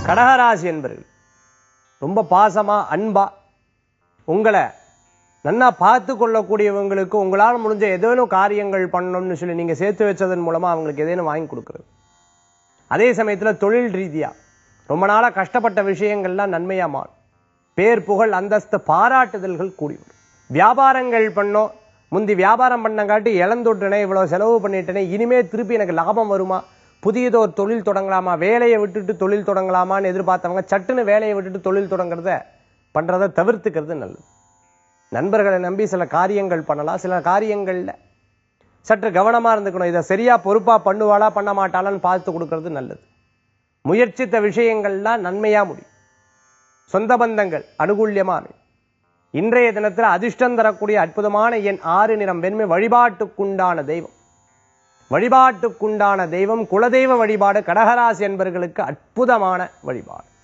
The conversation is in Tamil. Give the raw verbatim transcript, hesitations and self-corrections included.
கடகராசி என்பர்கள் ரொம்ப பாசமா அன்பா உங்களை நன்னா பார்த்து கொள்ளக்கூடியவங்களுக்கு உங்களால் முடிஞ்ச ஏதேனும் காரியங்கள் பண்ணணும்னு சொல்லி நீங்க சேர்த்து வச்சதன் மூலமா அவங்களுக்கு ஏதேனும் வாங்கி கொடுக்குறது. அதே சமயத்துல தொழில் ரீதியா ரொம்ப நாளா கஷ்டப்பட்ட விஷயங்கள்லாம் நன்மையா மாறும். பேர் புகழ் அந்தஸ்து பாராட்டுதல்கள் கூடி வரும். வியாபாரங்கள் பண்ணோம், முந்தி வியாபாரம் பண்ணங்காட்டி இழந்துட்டனே, இவ்வளவு செலவு பண்ணிட்டேனே, இனிமே திருப்பி எனக்கு லாபம் வருமா, புதியதோ ஒரு தொழில் தொடங்கலாமா, வேலையை விட்டுட்டு தொழில் தொடங்கலாமான்னு எதிர்பார்த்தவங்க சட்டுன்னு வேலையை விட்டுட்டு தொழில் தொடங்குறத பண்றதை தவிர்த்துக்கிறது நல்லது. நண்பர்களை நம்பி சில காரியங்கள் பண்ணலாம், சில காரியங்கள்ல சற்று கவனமா இருந்துக்கணும். இதை சரியா பொறுப்பா பண்ணுவாளா பண்ண மாட்டாளான்னு பார்த்து கொடுக்கறது நல்லது. முயற்சித்த விஷயங்கள்லாம் நன்மையா முடியும். சொந்த பந்தங்கள் அனுகூல்யமா அமையும். இன்றைய தினத்தில் அதிர்ஷ்டம் தரக்கூடிய அற்புதமான எண் ஆறு, நிறம் வெண்மை. வழிபாட்டுக்குண்டான தெய்வம் வழிபாட்டுக்குண்டான தெய்வம் குலதெய்வ வழிபாடு. கடகராசி என்பவர்களுக்கு அற்புதமான வழிபாடு.